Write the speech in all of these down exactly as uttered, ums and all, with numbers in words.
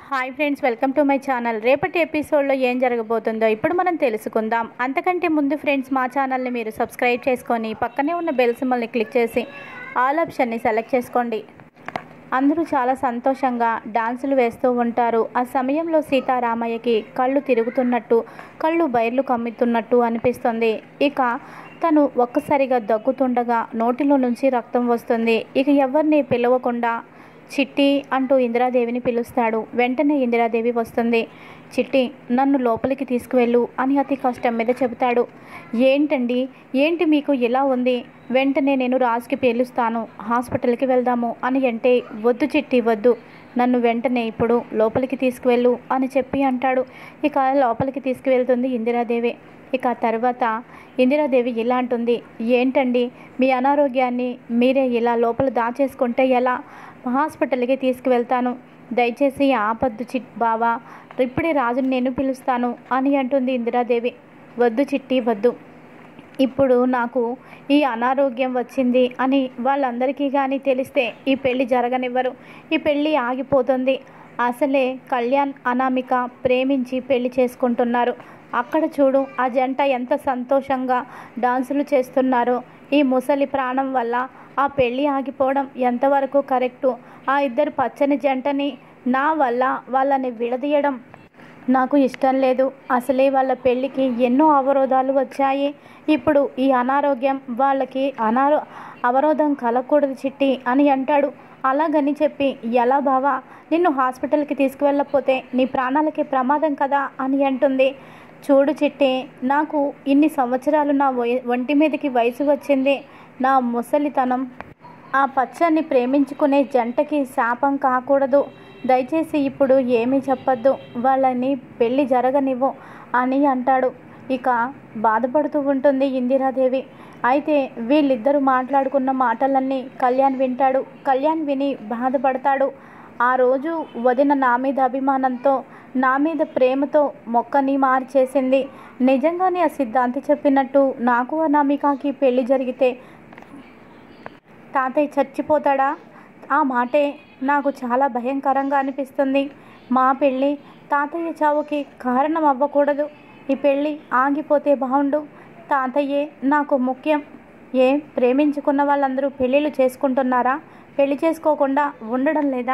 Hi friends, welcome to my channel. రేపటి ఎపిసోడ్లో ఏం జరగబోతుందో ఇప్పుడు మనం తెలుసుకుందాం. అంతకంటే ముందు ఫ్రెండ్స్, మా ఛానల్ని మీరు సబ్స్క్రైబ్ చేసుకొని పక్కనే ఉన్న బెల్ సింబల్ని క్లిక్ చేసి ఆల్ ఆప్షన్ని సెలెక్ట్ చేసుకోండి. అందరూ చాలా సంతోషంగా డాన్సులు వేస్తూ ఉంటారు. ఆ సమయంలో సీతారామయ్యకి కళ్ళు తిరుగుతున్నట్టు, కళ్ళు బైర్లు కమ్ముతున్నట్టు అనిపిస్తుంది. ఇక తను ఒక్కసారిగా దగ్గుతుండగా నోటిలో నుంచి రక్తం వస్తుంది. ఇక ఎవరిని పిలవకుండా చిట్టి అంటూ ఇందిరాదేవిని పిలుస్తాడు. వెంటనే ఇందిరాదేవి వస్తుంది. చిట్టి, నన్ను లోపలికి తీసుకువెళ్ళు అని అతి కష్టం మీద చెబుతాడు. ఏంటండి, ఏంటి మీకు ఇలా ఉంది? వెంటనే నేను రాజుకి పిలుస్తాను, హాస్పిటల్కి వెళ్దాము అని అంటే, వద్దు చిట్టి వద్దు, నన్ను వెంటనే ఇప్పుడు లోపలికి తీసుకువెళ్ళు అని చెప్పి అంటాడు. ఇక లోపలికి తీసుకువెళ్తుంది ఇందిరాదేవి. ఇక తర్వాత ఇందిరాదేవి ఇలా అంటుంది, ఏంటండి మీ అనారోగ్యాన్ని మీరే ఇలా లోపల దాచేసుకుంటే ఎలా? హాస్పిటల్కి తీసుకువెళ్తాను, దయచేసి ఆపద్దు చిట్ బావా, ఇప్పుడే రాజుని నేను పిలుస్తాను అని అంటుంది ఇందిరాదేవి. వద్దు చిట్టి వద్దు, ఇప్పుడు నాకు ఈ అనారోగ్యం వచ్చింది అని వాళ్ళందరికీ కానీ తెలిస్తే ఈ పెళ్ళి జరగనివ్వరు, ఈ పెళ్ళి ఆగిపోతుంది. అసలే కళ్యాణ్ అనామిక ప్రేమించి పెళ్లి చేసుకుంటున్నారు. అక్కడ చూడు ఆ జంట ఎంత సంతోషంగా డాన్సులు చేస్తున్నారో. ఈ ముసలి ప్రాణం వల్ల ఆ పెళ్ళి ఆగిపోవడం ఎంతవరకు కరెక్టు? ఆ ఇద్దరు పచ్చని జంటని నా వల్ల వాళ్ళని విడదీయడం నాకు ఇష్టం లేదు. అసలే వాళ్ళ పెళ్ళికి ఎన్నో అవరోధాలు వచ్చాయి. ఇప్పుడు ఈ అనారోగ్యం వాళ్ళకి అనారో అవరోధం కలగకూడదు చిట్టి అని అంటాడు. అలాగని చెప్పి ఎలా బావా, నిన్ను హాస్పిటల్కి తీసుకువెళ్ళకపోతే నీ ప్రాణాలకి ప్రమాదం కదా అని అంటుంది. చూడు చిట్టి, నాకు ఇన్ని సంవత్సరాలు నా ఒంటి మీదకి వయసు వచ్చింది. నా ముసలితనం ఆ పచ్చని ప్రేమించుకునే జంటకి శాపం కాకూడదు. దయచేసి ఇప్పుడు ఏమీ చెప్పొద్దు, వాళ్ళని పెళ్ళి జరగనివ్వు అని అంటాడు. ఇక బాధపడుతూ ఉంటుంది ఇందిరాదేవి. అయితే వీళ్ళిద్దరూ మాట్లాడుకున్న మాటలన్నీ కళ్యాణ్ వింటాడు. కళ్యాణ్ విని బాధపడతాడు. ఆ రోజు వదిన నా మీద అభిమానంతో, నా మీద ప్రేమతో మొక్కని మార్చేసింది. నిజంగానే ఆ సిద్ధాంతి చెప్పినట్టు నాకు అనామికకి పెళ్లి జరిగితే తాతయ్య చచ్చిపోతాడా? ఆ మాటే నాకు చాలా భయంకరంగా అనిపిస్తుంది. మా పెళ్ళి తాతయ్య చావుకి కారణం అవ్వకూడదు. ఈ పెళ్ళి ఆగిపోతే బాగుండు. తాతయ్యే నాకు ముఖ్యం. ఏ ప్రేమించుకున్న వాళ్ళందరూ పెళ్ళిళ్ళు చేసుకుంటున్నారా? పెళ్లి చేసుకోకుండా ఉండడం లేదా?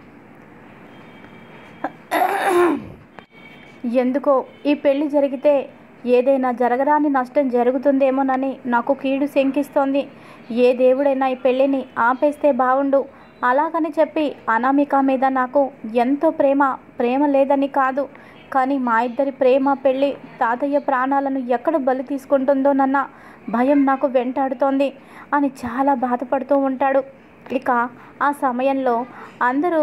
ఎందుకో ఈ పెళ్ళి జరిగితే ఏదైనా జరగరాని నష్టం జరుగుతుందేమోనని నాకు కీడు శంకిస్తోంది. ఏ దేవుడైనా ఈ పెళ్ళిని ఆపేస్తే బాగుండు. అలాగని చెప్పి అనామిక మీద నాకు ఎంతో ప్రేమ ప్రేమ లేదని కాదు, కానీ మా ఇద్దరి ప్రేమ పెళ్ళి తాతయ్య ప్రాణాలను ఎక్కడ బలి తీసుకుంటుందోనన్న భయం నాకు వెంటాడుతోంది అని చాలా బాధపడుతూ ఉంటాడు. ఇక ఆ సమయంలో అందరూ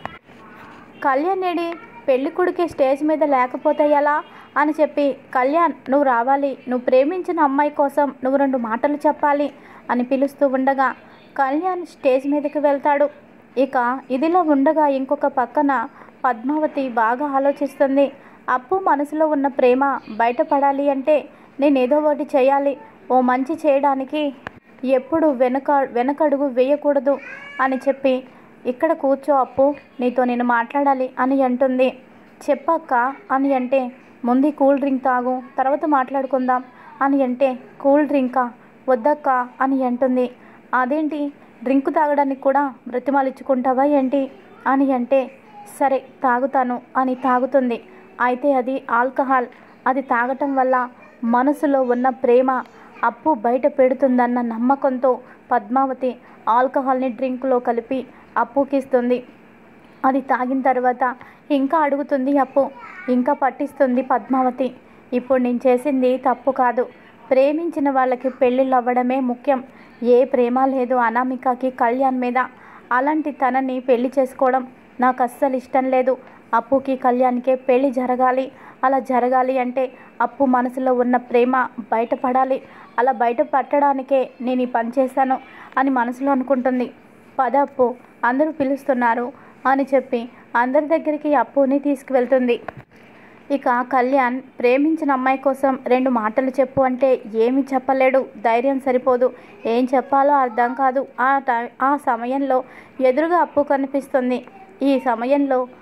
కళ్యాణేడి పెళ్లి కొడుకే స్టేజ్ మీద లేకపోతే ఎలా అని చెప్పి, కళ్యాణ్ నువ్వు రావాలి, నువ్వు ప్రేమించిన అమ్మాయి కోసం నువ్వు రెండు మాటలు చెప్పాలి అని పిలుస్తూ ఉండగా కళ్యాణ్ స్టేజ్ మీదకి వెళ్తాడు. ఇక ఇదిలో ఉండగా ఇంకొక పక్కన పద్మావతి బాగా ఆలోచిస్తుంది. అప్పు మనసులో ఉన్న ప్రేమ బయటపడాలి అంటే నేనేదో ఒకటి చేయాలి. ఓ మంచి చేయడానికి ఎప్పుడు వెనక వెనకడుగు వేయకూడదు అని చెప్పి, ఇక్కడ కూర్చో అప్పు, నీతో నేను మాట్లాడాలి అని అంటుంది. చెప్పక్క అని అంటే, ముందు కూల్ డ్రింక్ తాగు, తర్వాత మాట్లాడుకుందాం అని అంటే, కూల్ డ్రింకా వద్దక్క అని అంటుంది. అదేంటి, డ్రింక్ తాగడానికి కూడా బ్రతిమాలిచ్చుకుంటావా ఏంటి అని అంటే, సరే తాగుతాను అని తాగుతుంది. అయితే అది ఆల్కహాల్. అది తాగటం వల్ల మనసులో ఉన్న ప్రేమ అప్పు బయట పెడుతుందన్న నమ్మకంతో పద్మావతి ఆల్కహాల్ని డ్రింక్లో కలిపి అప్పుకిస్తుంది. అది తాగిన తర్వాత ఇంకా అడుగుతుంది అప్పు, ఇంకా పట్టిస్తుంది పద్మావతి. ఇప్పుడు నేను చేసింది తప్పు కాదు. ప్రేమించిన వాళ్ళకి పెళ్ళిళ్ళు అవ్వడమే ముఖ్యం. ఏ ప్రేమ లేదు అనామికకి కళ్యాణ్ మీద. అలాంటి తనని పెళ్లి చేసుకోవడం నాకు అస్సలు ఇష్టం లేదు. అప్పుకి కళ్యాణ్కే పెళ్ళి జరగాలి. అలా జరగాలి అంటే అప్పు మనసులో ఉన్న ప్రేమ బయటపడాలి. అలా బయట పట్టడానికే నేను ఈ పని చేశాను అని మనసులో అనుకుంటుంది. పద అప్పు, అందరూ పిలుస్తున్నారు అని చెప్పి అందరి దగ్గరికి అప్పుని తీసుకువెళ్తుంది. ఇక కళ్యాణ్ ప్రేమించిన అమ్మాయి కోసం రెండు మాటలు చెప్పు అంటే ఏమీ చెప్పలేడు. ధైర్యం సరిపోదు, ఏం చెప్పాలో అర్థం కాదు. ఆ టై ఆ సమయంలో ఎదురుగా అప్పు కనిపిస్తుంది. ఈ సమయంలో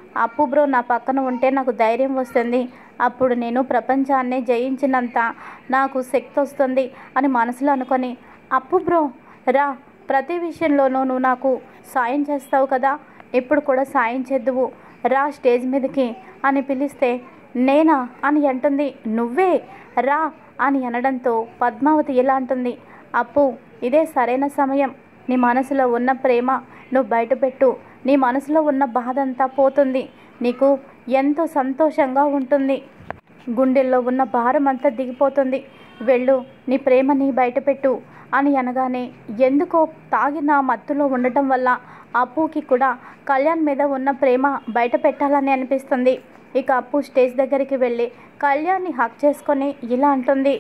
అప్పు బ్రో నా పక్కన ఉంటే నాకు ధైర్యం వస్తుంది, అప్పుడు నేను ప్రపంచాన్ని జయించినంత నాకు శక్తి వస్తుంది అని మనసులో అనుకొని, అప్పు బ్రో రా, ప్రతి విషయంలోనూ నువ్వు నాకు సాయం చేస్తావు కదా, ఇప్పుడు కూడా సాయం చేద్దువు, రా స్టేజ్ మీదకి అని పిలిస్తే, నేనా అని అంటుంది. నువ్వే రా అని అనడంతో పద్మావతి ఇలా అంటుంది, అప్పు ఇదే సరైన సమయం, నీ మనసులో ఉన్న ప్రేమ నువ్వు బయటపెట్టు, నీ మనసులో ఉన్న బాధ అంతా పోతుంది, నీకు ఎంతో సంతోషంగా ఉంటుంది, గుండెల్లో ఉన్న భారం అంతా దిగిపోతుంది, వెళ్ళు నీ ప్రేమని బయటపెట్టు అని అనగానే ఎందుకో తాగిన మత్తులో ఉండటం వల్ల అప్పుకి కూడా కళ్యాణ్ మీద ఉన్న ప్రేమ బయట పెట్టాలని అనిపిస్తుంది. ఇక అప్పు స్టేజ్ దగ్గరికి వెళ్ళి కళ్యాణ్ని హక్ చేసుకొని ఇలా అంటుంది,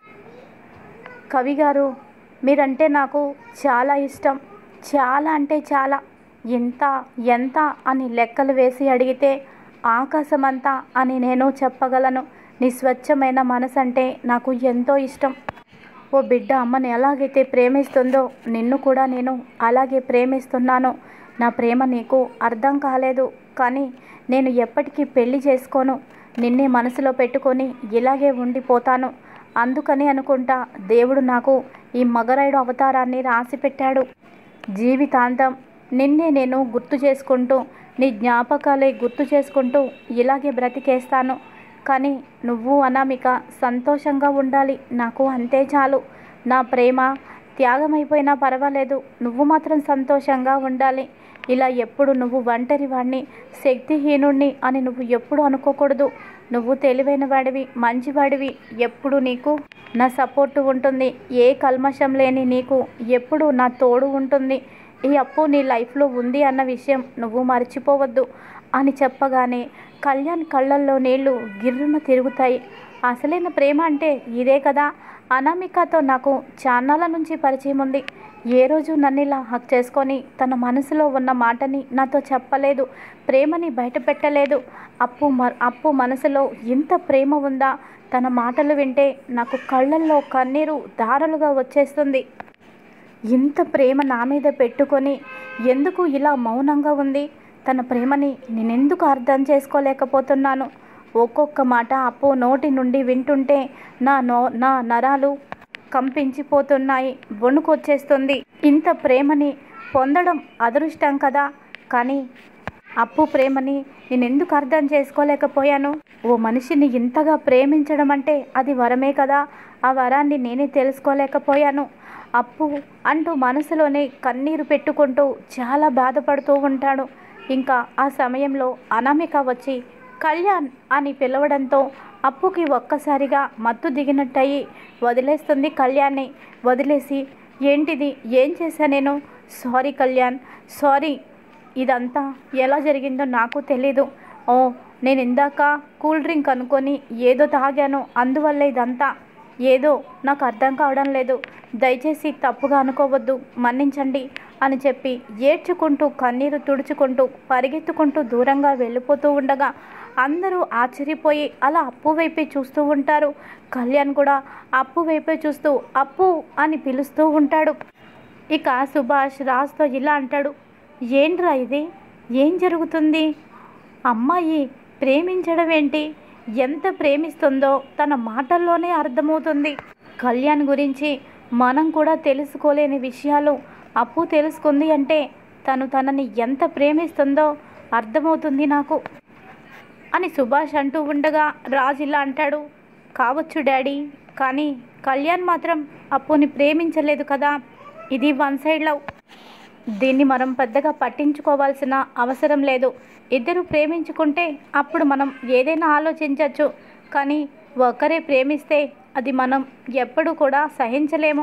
కవి గారు మీరంటే నాకు చాలా ఇష్టం, చాలా అంటే చాలా, ఎంత ఎంత అని లెక్కలు వేసి అడిగితే ఆకాశమంతా అని నేను చెప్పగలను, నీ స్వచ్ఛమైన మనసు అంటే నాకు ఎంతో ఇష్టం, ఓ బిడ్డ అమ్మని ఎలాగైతే ప్రేమిస్తుందో నిన్ను కూడా నేను అలాగే ప్రేమిస్తున్నాను, నా ప్రేమ నీకు అర్థం కాలేదు, కానీ నేను ఎప్పటికీ పెళ్లి చేసుకోను, నిన్నే మనసులో పెట్టుకొని ఇలాగే ఉండిపోతాను, అందుకని అనుకుంటా దేవుడు నాకు ఈ మగరాయుడు అవతారాన్ని రాసి పెట్టాడు, జీవితాంతం నిన్నే నేను గుర్తు చేసుకుంటూ నీ జ్ఞాపకాలే గుర్తు చేసుకుంటూ ఇలాగే బ్రతికేస్తాను, కానీ నువ్వు అనామిక సంతోషంగా ఉండాలి, నాకు అంతే చాలు, నా ప్రేమ త్యాగమైపోయినా పర్వాలేదు, నువ్వు మాత్రం సంతోషంగా ఉండాలి, ఇలా ఎప్పుడు నువ్వు ఒంటరి వాడిని శక్తిహీనుణ్ణి అని నువ్వు ఎప్పుడు అనుకోకూడదు, నువ్వు తెలివైన వాడివి, మంచివాడివి, ఎప్పుడు నీకు నా సపోర్టు ఉంటుంది, ఏ కల్మషం లేని నీకు ఎప్పుడు నా తోడు ఉంటుంది, ఈ అప్పు నీ లైఫ్లో ఉంది అన్న విషయం నువ్వు మర్చిపోవద్దు అని చెప్పగానే కళ్యాణ్ కళ్ళల్లో నీళ్లు గిర్రున తిరుగుతాయి. అసలైన ప్రేమ అంటే ఇదే కదా, అనామికతో నాకు చాన్నాళ్ళ నుంచి పరిచయం ఉంది, ఏ రోజు నన్ను ఇలా హక్ చేసుకొని తన మనసులో ఉన్న మాటని నాతో చెప్పలేదు, ప్రేమని బయట పెట్టలేదు, అప్పు మ అప్పు మనసులో ఇంత ప్రేమ ఉందా, తన మాటలు వింటే నాకు కళ్ళల్లో కన్నీరు ధారలుగా వచ్చేస్తుంది, ఇంత ప్రేమ నా మీద పెట్టుకొని ఎందుకు ఇలా మౌనంగా ఉంది, తన ప్రేమని నేనెందుకు అర్థం చేసుకోలేకపోతున్నాను, ఒక్కొక్క మాట అప్పు నోటి నుండి వింటుంటే నా నో నా నరాలు కంపించిపోతున్నాయి, వణుకొచ్చేస్తుంది, ఇంత ప్రేమని పొందడం అదృష్టం కదా, కానీ అప్పు ప్రేమని నేనెందుకు అర్థం చేసుకోలేకపోయాను, ఓ మనిషిని ఇంతగా ప్రేమించడం అంటే అది వరమే కదా, ఆ వరాన్ని నేనే తెలుసుకోలేకపోయాను, అప్పు అంటూ మనసులోనే కన్నీరు పెట్టుకుంటూ చాలా బాధపడుతూ ఉంటాడు. ఇంకా ఆ సమయంలో అనామిక వచ్చి కళ్యాణ్ అని పిలవడంతో అప్పుకి ఒక్కసారిగా మత్తు దిగినట్టయి వదిలేస్తుంది కళ్యాణ్ని. వదిలేసి, ఏంటిది, ఏం చేశా నేను, సారీ కళ్యాణ్, సారీ, ఇదంతా ఎలా జరిగిందో నాకు తెలీదు, ఓ నేను ఇందాక కూల్ డ్రింక్ అనుకొని ఏదో తాగాను, అందువల్ల ఇదంతా, ఏదో నాకు అర్థం కావడం లేదు, దయచేసి తప్పుగా అనుకోవద్దు, మన్నించండి అని చెప్పి ఏడ్చుకుంటూ కన్నీరు తుడుచుకుంటూ పరిగెత్తుకుంటూ దూరంగా వెళ్ళిపోతూ ఉండగా అందరూ ఆశ్చర్యపోయి అలా అప్పు వైపే చూస్తూ ఉంటారు. కళ్యాణ్ కూడా అప్పు వైపే చూస్తూ అప్పు అని పిలుస్తూ ఉంటాడు. ఇక సుభాష్ రాజ్తో ఇలా అంటాడు, ఏంట్రా ఇది, ఏం జరుగుతుంది, అమ్మాయి ప్రేమించడం ఏంటి, ఎంత ప్రేమిస్తుందో తన మాటల్లోనే అర్థమవుతుంది, కళ్యాణ్ గురించి మనం కూడా తెలుసుకోలేని విషయాలు అప్పు తెలుసుకుంది అంటే తను తనని ఎంత ప్రేమిస్తుందో అర్థమవుతుంది నాకు అని సుభాష్ అంటూ ఉండగా రాజ్ ఇలా అంటాడు, కావచ్చు డాడీ, కానీ కళ్యాణ్ మాత్రం అప్పుని ప్రేమించలేదు కదా, ఇది వన్ సైడ్ లవ్, దీన్ని మనం పెద్దగా పట్టించుకోవాల్సిన అవసరం లేదు, ఇద్దరు ప్రేమించుకుంటే అప్పుడు మనం ఏదైనా ఆలోచించవచ్చు, కానీ ఒకరే ప్రేమిస్తే అది మనం ఎప్పుడూ కూడా సహించలేము,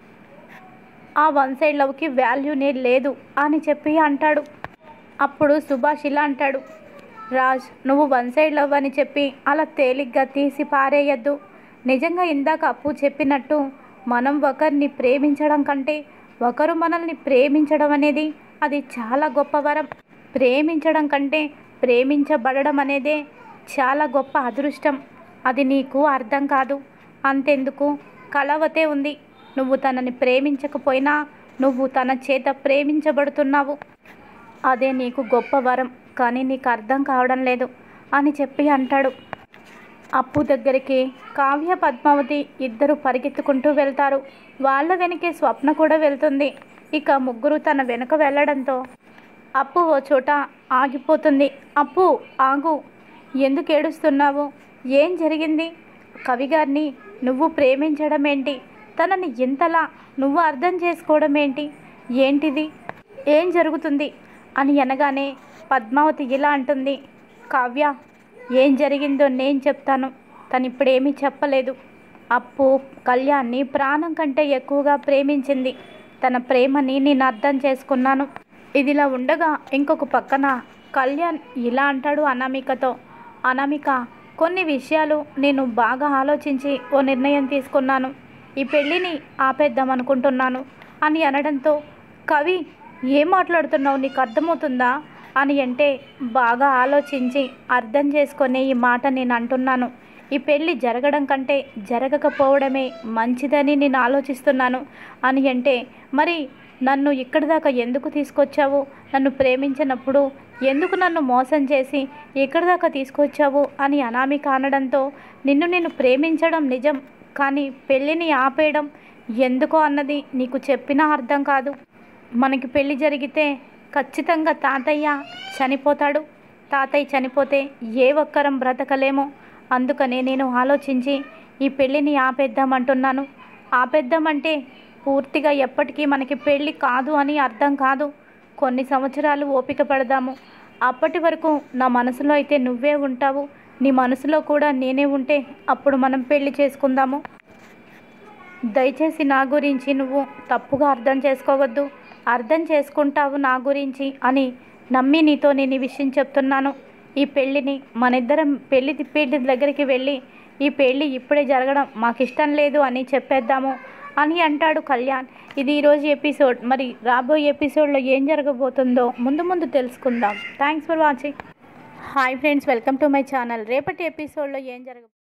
ఆ వన్ సైడ్ లవ్కి వాల్యూనే లేదు అని చెప్పి అంటాడు. అప్పుడు సుభాష్ ఇలా అంటాడు, రాజ్ నువ్వు వన్ సైడ్ లవ్ అని చెప్పి అలా తేలిగ్గా తీసి పారేయద్దు, నిజంగా ఇందాక అప్పు చెప్పినట్టు మనం ఒకరిని ప్రేమించడం కంటే ఒకరు మనల్ని ప్రేమించడం అనేది అది చాలా గొప్ప వరం, ప్రేమించడం కంటే ప్రేమించబడడం అనేదే చాలా గొప్ప అదృష్టం, అది నీకు అర్థం కాదు, అంతెందుకు కలవతే ఉంది, నువ్వు తనని ప్రేమించకపోయినా నువ్వు తన చేత ప్రేమించబడుతున్నావు, అదే నీకు గొప్ప వరం, కానీ నీకు అర్థం కావడం లేదు అని చెప్పి అంటాడు. అప్పు దగ్గరికి కావ్య పద్మావతి ఇద్దరు పరిగెత్తుకుంటూ వెళ్తారు. వాళ్ళ వెనకే స్వప్న కూడా వెళ్తుంది. ఇక ముగ్గురు తన వెనుక వెళ్ళడంతో అప్పు ఓ చోట ఆగిపోతుంది. అప్పు ఆగు, ఎందుకు ఏడుస్తున్నావు? ఏం జరిగింది? కవిగారిని నువ్వు ప్రేమించడం ఏంటి? తనని ఇంతలా నువ్వు అర్థం చేసుకోవడం ఏంటి? ఏంటిది? ఏం జరుగుతుంది అని అనగానే పద్మావతి ఇలా అంటుంది, కావ్య ఏం జరిగిందో నేను చెప్తాను. తను ఇప్పుడేమీ చెప్పలేదు. అప్పు కళ్యాణ్ని ప్రాణం కంటే ఎక్కువగా ప్రేమించింది. తన ప్రేమని నేను అర్థం చేసుకున్నాను. ఇదిలా ఉండగా ఇంకొక పక్కన కళ్యాణ్ ఇలా అంటాడు అనామికతో, అనామిక కొన్ని విషయాలు నేను బాగా ఆలోచించి ఓ నిర్ణయం తీసుకున్నాను. ఈ పెళ్ళిని ఆపేద్దాం అనుకుంటున్నాను అని అనడంతో, కవి ఏం మాట్లాడుతున్నావు, నీకు అర్థమవుతుందా అని అంటే, బాగా ఆలోచించి అర్థం చేసుకునే ఈ మాట నేను అంటున్నాను. ఈ పెళ్ళి జరగడం కంటే జరగకపోవడమే మంచిదని నేను ఆలోచిస్తున్నాను అని అంటే, మరి నన్ను ఇక్కడి దాకా ఎందుకు తీసుకొచ్చావు? నన్ను ప్రేమించినప్పుడు ఎందుకు నన్ను మోసం చేసి ఇక్కడి దాకా తీసుకొచ్చావు అని అనామిక అనడంతో, నిన్ను నేను ప్రేమించడం నిజం, కానీ పెళ్ళిని ఆపేయడం ఎందుకో అన్నది నీకు చెప్పినా అర్థం కాదు. మనకి పెళ్ళి జరిగితే ఖచ్చితంగా తాతయ్య చనిపోతాడు. తాతయ్య చనిపోతే ఏ ఒక్కరం బ్రతకలేమో. అందుకనే నేను ఆలోచించి ఈ పెళ్ళిని ఆపేద్దామంటున్నాను. ఆపేద్దామంటే పూర్తిగా ఎప్పటికీ మనకి పెళ్ళి కాదు అని అర్థం కాదు. కొన్ని సంవత్సరాలు ఓపిక పడదాము. అప్పటి వరకు నా మనసులో అయితే నువ్వే ఉంటావు, నీ మనసులో కూడా నేనే ఉంటే అప్పుడు మనం పెళ్ళి చేసుకుందాము. దయచేసి నా గురించి నువ్వు తప్పుగా అర్థం చేసుకోవద్దు. అర్థం చేసుకుంటావు నా గురించి అని నమ్మి నీతో నేను ఈ విషయం చెప్తున్నాను. ఈ పెళ్ళిని మనిద్దరం పెళ్లి పెళ్లి దగ్గరికి వెళ్ళి ఈ పెళ్ళి ఇప్పుడే జరగడం మాకు ఇష్టం లేదు అని చెప్పేద్దాము అని అంటాడు కళ్యాణ్. ఇది ఈరోజు ఎపిసోడ్. మరి రాబోయే ఎపిసోడ్లో ఏం జరగబోతుందో ముందు ముందు తెలుసుకుందాం. Thanks for watching. Hi friends, welcome to my channel. రేపటి ఎపిసోడ్లో ఏం జరగ